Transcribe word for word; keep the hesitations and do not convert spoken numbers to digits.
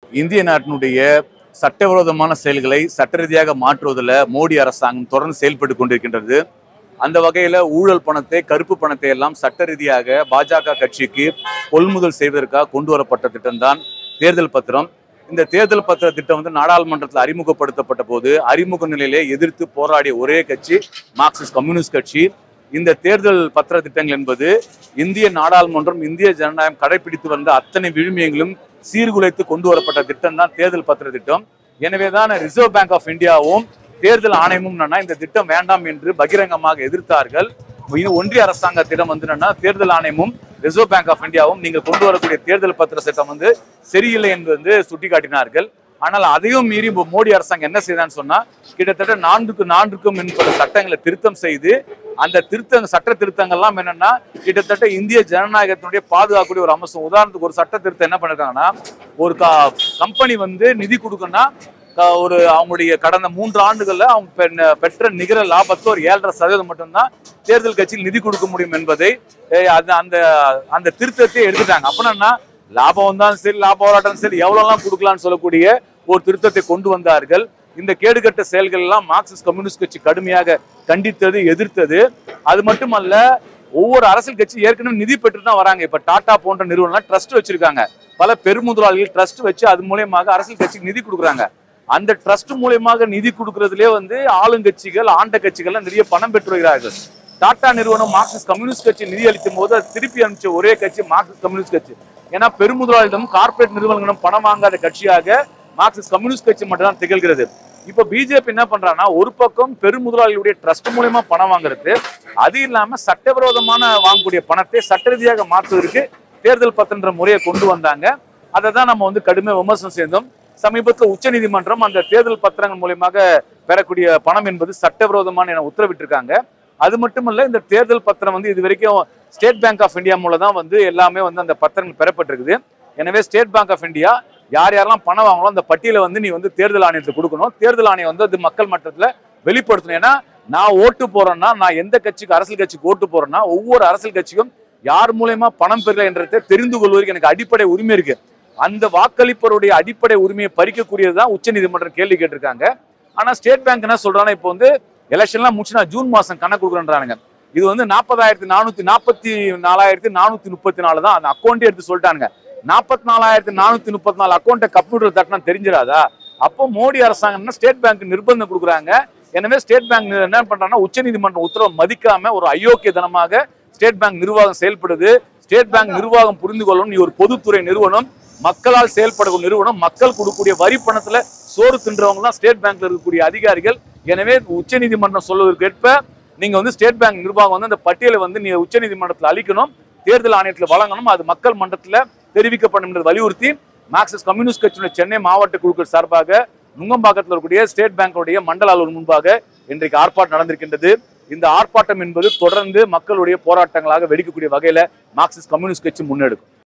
இந்திய நாட்டினுடைய சட்டவிரோதமான செயல்களை சட்ட ரீதியாக மாற்றுவதில் மோடி அரசாங்கம் தொடர்ந்து செயல்பட்டு கொண்டிருக்கின்றது. அந்த வகையில ஊழல் பணத்தை, கருப்பு பணத்தை எல்லாம் சட்ட ரீதியாக பாஜக கட்சிக்கு கொள்முதல் செய்வதற்காக கொண்டு வரப்பட்ட திட்டம் தான் தேர்தல் பத்திரம். இந்த தேர்தல் பத்திர திட்டம் வந்து நாடாளுமன்றத்தில் அறிமுகப்படுத்தப்பட்ட போது அறிமுக நிலையிலே எதிர்த்து போராடிய ஒரே கட்சி மார்க்சிஸ்ட் கம்யூனிஸ்ட் கட்சி. இந்த தேர்தல் பத்திர திட்டங்கள் என்பது இந்திய நாடாளுமன்றம், இந்திய ஜனநாயகம் கடைபிடித்து வந்த அத்தனை விழுமியங்களும் சீர்குலைத்து கொண்டு வரப்பட்ட திட்டம் தான் தேர்தல் பத்திர திட்டம். எனவேதான் ரிசர்வ் பேங்க் ஆஃப் இந்தியாவும் தேர்தல் ஆணையமும் இந்த திட்டம் வேண்டாம் என்று பகிரங்கமாக எதிர்த்தார்கள். ஒன்றிய அரசாங்கத்திடம் வந்து தேர்தல் ஆணையமும் ரிசர்வ் பேங்க் ஆஃப் இந்தியாவும் நீங்கள் கொண்டு வரக்கூடிய தேர்தல் பத்திர சட்டம் வந்து சரியில்லை என்று வந்து சுட்டிக்காட்டினார்கள். ஆனால் அதையும் மீறி மோடி அரசாங்கம் என்ன செய்தான்னு சொன்னா, கிட்டத்தட்ட நான்குக்கு நான்குக்கும் என்பது சட்டங்களை திருத்தம் செய்து அந்த திருத்த சட்ட திருத்தங்கள்லாம் என்னன்னா கிட்டத்தட்ட இந்திய ஜனநாயகத்தினுடைய பாதுகாக்கக்கூடிய ஒரு அம்சம். உதாரணத்துக்கு ஒரு சட்ட திருத்தம் என்ன பண்ணிருக்காங்கன்னா, ஒரு கம்பெனி வந்து நிதி கொடுக்கணும்னா ஒரு அவங்களுடைய கடந்த மூன்று ஆண்டுகள்ல அவங்க பெற்ற நிகர லாபத்துல ஒரு ஏழரை சதவீதம் மட்டும்தான் தேர்தல் கட்சியில் நிதி கொடுக்க முடியும் என்பதை அந்த அந்த திருத்தத்தை எடுத்துட்டாங்க. அப்படின்னா லாபம் வந்தாலும் சரி, லாப போராட்டம் சரி, எவ்வளவுலாம் கொடுக்கலாம்னு சொல்லக்கூடிய ஒரு திருத்தத்தை கொண்டு வந்தார்கள். இந்த கேடுகட்ட செயல்கள் எல்லாம் மார்க்சிஸ்ட் கம்யூனிஸ்ட் கட்சி கடுமையாக கண்டித்தது, எதிர்த்தது. அது மட்டுமல்ல, ஒவ்வொரு அரசியல் கட்சி ஏற்கனவே நிதி பெற்று தான் வராங்க. இப்ப டாடா போன்ற நிறுவனம் ட்ரஸ்ட் வச்சிருக்காங்க. பல பெருமுதலாளிகள் ட்ரஸ்ட் வச்சு அது மூலியமாக அரசியல் கட்சிக்கு நிதி கொடுக்குறாங்க. அந்த ட்ரஸ்ட் மூலியமாக நிதி கொடுக்கறதுலே வந்து ஆளுங்கட்சிகள், ஆண்ட கட்சிகள் நிறைய பணம் பெற்று வருகிறார்கள். டாடா நிறுவனம் மார்க்சிஸ்ட் கம்யூனிஸ்ட் கட்சி நிதி அளிக்கும் போது அது திருப்பி அனுப்பிச்ச ஒரே கட்சி மார்க்சிஸ்ட் கம்யூனிஸ்ட் கட்சி. ஏன்னா பெருமுதலாளிடம், கார்பரேட் நிறுவனங்களும் பணம் வாங்காத கட்சியாக மார்க்சிஸ்ட் கம்யூனிஸ்ட் கட்சி மட்டும் தான் திகழ்கிறது. இப்ப பிஜேபி என்ன பண்றாங்கன்னா, ஒரு பக்கம் பெருமுதலாளியுடைய ட்ரஸ்ட் மூலமா பணம் வாங்குறது, அது இல்லாம சட்டவிரோதமான வாங்கக்கூடிய பணத்தை சட்ட ரீதியாக மாற்றுவதற்கு தேர்தல் பத்திர முறையை கொண்டு வந்தாங்க. அதை தான் நம்ம வந்து கடுமையாக விமர்சனம் செய்தோம். சமீபத்தில் உச்ச நீதிமன்றம் அந்த தேர்தல் பத்திரங்கள் மூலமாக பெறக்கூடிய பணம் என்பது சட்டவிரோதமான என உத்தரவிட்டிருக்காங்க. அது மட்டுமல்ல, இந்த தேர்தல் பத்திரம் வந்து இது வரைக்கும் ஸ்டேட் பேங்க் ஆஃப் இந்தியா மூலம் தான் வந்து எல்லாமே வந்து அந்த பத்திரங்கள் பெறப்பட்டிருக்குது. எனவே ஸ்டேட் பேங்க் ஆஃப் இந்தியா யார் யாரெல்லாம் பணம் வாங்கலாம் அந்த பட்டியலை வந்து நீ வந்து தேர்தல் ஆணையத்துக்கு கொடுக்கணும். தேர்தல் ஆணையம் வந்து அது மக்கள் மட்டத்தில் வெளிப்படுத்தணும். ஏன்னா நான் ஓட்டு போறேன்னா, நான் எந்த கட்சிக்கு அரசியல் கட்சிக்கு ஓட்டு போறேன்னா, ஒவ்வொரு அரசியல் கட்சிக்கும் யார் மூலயமா பணம் பெறல என்றதை தெரிந்து கொள்வதற்கு எனக்கு அடிப்படை உரிமை இருக்கு. அந்த வாக்களிப்பருடைய அடிப்படை உரிமையை பறிக்கக்கூடியதுதான் உச்ச நீதிமன்றம் கேள்வி கேட்டிருக்காங்க. ஆனா ஸ்டேட் பேங்க் என்ன சொல்றாங்கன்னா, இப்போ வந்து எலெக்ஷன்லாம் முடிச்சுனா ஜூன் மாசம் கணக்கு கொடுக்குறாங்க. இது வந்து நாற்பதாயிரத்தி நானூத்தி நாற்பத்தி நாலாயிரத்தி நானூத்தி முப்பத்தி நாலு தான் அந்த அக்கௌண்ட்டே எடுத்து சொல்லிட்டாங்க. நாற்பத்தி நாலாயிரத்தி நானூத்தி முப்பத்தி நாலு அக்கௌண்ட்டை கம்ப்யூட்டர் தட்டினா தெரிஞ்சிடாதா? அப்போ மோடி அரசாங்கம் ஸ்டேட் பேங்க் நிர்பந்தம் கொடுக்குறாங்க. எனவே ஸ்டேட் பேங்க் என்ன பண்றாங்கன்னா, உச்ச நீதிமன்ற உத்தரவை மதிக்காம ஒரு அயோக்கியத்தனமாக ஸ்டேட் பேங்க் நிர்வாகம் செயல்படுது. ஸ்டேட் பேங்க் நிர்வாகம் புரிந்து கொள்ளணும், நீ ஒரு பொதுத்துறை நிறுவனம், மக்களால் செயல்படக்கூடிய நிறுவனம், மக்கள் கொடுக்கக்கூடிய வரி பணத்துல சோறு தின்றவங்க தான் ஸ்டேட் பேங்க்ல இருக்கக்கூடிய அதிகாரிகள். எனவே உச்ச நீதிமன்றம் சொல்வதற்கு ஏற்ப நீங்க வந்து ஸ்டேட் பேங்க் நிர்வாகம் வந்து அந்த பட்டியலை வந்து நீங்க உச்ச நீதிமன்றத்தில் அளிக்கணும், தேர்தல் ஆணையத்தில் வழங்கணும், அது மக்கள் மன்றத்தில் தெரிவிக்கப்படும் என்று வலியுறுத்தி மார்க்சிஸ்ட் கம்யூனிஸ்ட் கட்சியுடைய சென்னை மாவட்ட குழுக்கள் சார்பாக நுங்கம்பாக்கத்தில் இருக்கக்கூடிய ஸ்டேட் பேங்குடைய மண்டல அலுவலர் முன்பாக இன்றைக்கு ஆர்ப்பாட்டம் நடந்திருக்கின்றது. இந்த ஆர்ப்பாட்டம் என்பது தொடர்ந்து மக்களுடைய போராட்டங்களாக வெடிக்கக்கூடிய வகையில மார்க்சிஸ்ட் கம்யூனிஸ்ட் கட்சி முன்னெடுக்கும்.